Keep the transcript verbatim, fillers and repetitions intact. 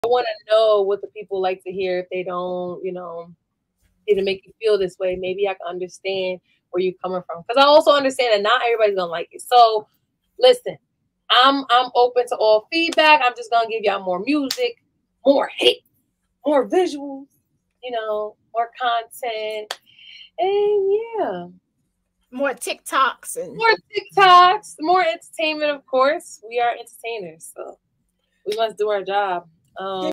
I want to know what the people like to hear if they don't, you know, didn't make you feel this way. Maybe I can understand where you're coming from. Because I also understand that not everybody's gonna like it. So listen, I'm I'm open to all feedback. I'm just gonna give y'all more music, more hate, more visuals, you know, more content. And yeah. More TikToks and more TikToks, more entertainment, of course. We are entertainers, so we must do our job. Um